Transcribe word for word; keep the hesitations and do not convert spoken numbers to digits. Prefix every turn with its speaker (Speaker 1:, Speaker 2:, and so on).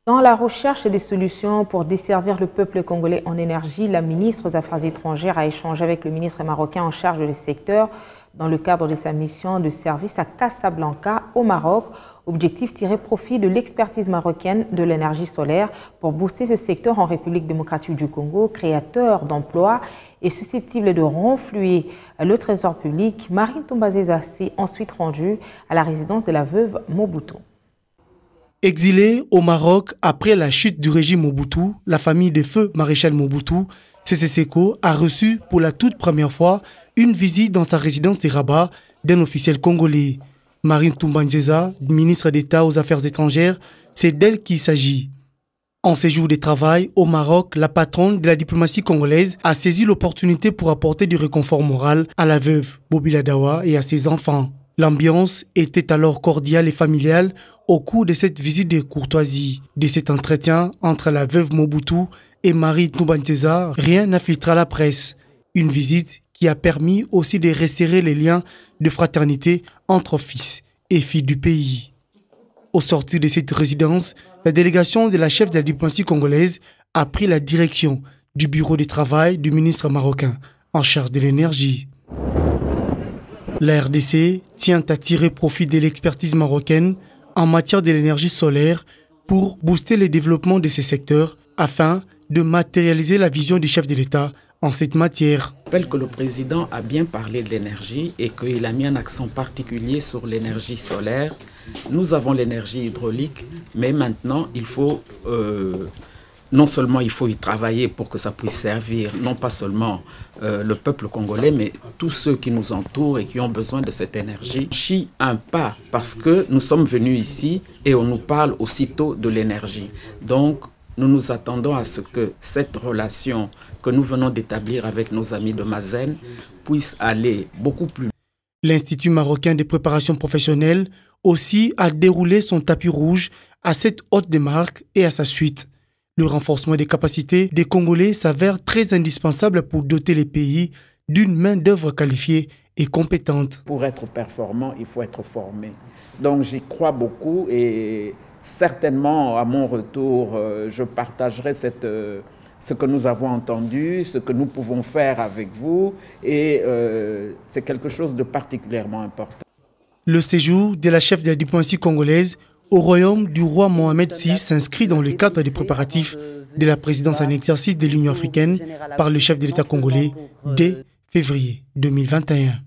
Speaker 1: Dans la recherche des solutions pour desservir le peuple congolais en énergie, la ministre des Affaires étrangères a échangé avec le ministre marocain en charge du secteur dans le cadre de sa mission de service à Casablanca, au Maroc. Objectif: tirer profit de l'expertise marocaine de l'énergie solaire pour booster ce secteur en République démocratique du Congo, créateur d'emplois et susceptible de renflouer le trésor public. Marine Toumbazeza s'est ensuite rendue à la résidence de la veuve Mobutu.
Speaker 2: Exilée au Maroc après la chute du régime Mobutu, la famille de feu maréchal Mobutu, Sese Seko, a reçu pour la toute première fois une visite dans sa résidence de Rabat d'un officiel congolais. Marine Toumbazeza, ministre d'État aux Affaires étrangères, c'est d'elle qu'il s'agit. En séjour de travail au Maroc, la patronne de la diplomatie congolaise a saisi l'opportunité pour apporter du réconfort moral à la veuve Bobila Dawa et à ses enfants. L'ambiance était alors cordiale et familiale au cours de cette visite de courtoisie. De cet entretien entre la veuve Mobutu et Marine Toumbazeza, rien n'a filtré à la presse. Une visite qui a permis aussi de resserrer les liens de fraternité entre fils et filles du pays. Au sortir de cette résidence, la délégation de la chef de la diplomatie congolaise a pris la direction du bureau de travail du ministre marocain en charge de l'énergie. La R D C tient à tirer profit de l'expertise marocaine en matière de l'énergie solaire pour booster le développement de ces secteurs afin de matérialiser la vision du chef de l'État en cette matière.
Speaker 3: Je rappelle que le président a bien parlé de l'énergie et qu'il a mis un accent particulier sur l'énergie solaire. Nous avons l'énergie hydraulique, mais maintenant il faut, euh, non seulement il faut y travailler pour que ça puisse servir, non pas seulement euh, le peuple congolais, mais tous ceux qui nous entourent et qui ont besoin de cette énergie. Chie un pas, parce que nous sommes venus ici et on nous parle aussitôt de l'énergie. Donc, nous nous attendons à ce que cette relation que nous venons d'établir avec nos amis de Mazen puisse aller beaucoup plus loin.
Speaker 2: L'Institut marocain de préparation professionnelle aussi a déroulé son tapis rouge à cette haute démarque et à sa suite. Le renforcement des capacités des Congolais s'avère très indispensable pour doter les pays d'une main-d'œuvre qualifiée et compétente.
Speaker 3: Pour être performant, il faut être formé. Donc j'y crois beaucoup et certainement, à mon retour, euh, je partagerai cette, euh, ce que nous avons entendu, ce que nous pouvons faire avec vous, et euh, c'est quelque chose de particulièrement important.
Speaker 2: Le séjour de la chef de la diplomatie congolaise au royaume du roi Mohamed six s'inscrit dans le cadre des préparatifs de la présidence en exercice de l'Union africaine par le chef de l'État congolais dès février deux mille vingt et un.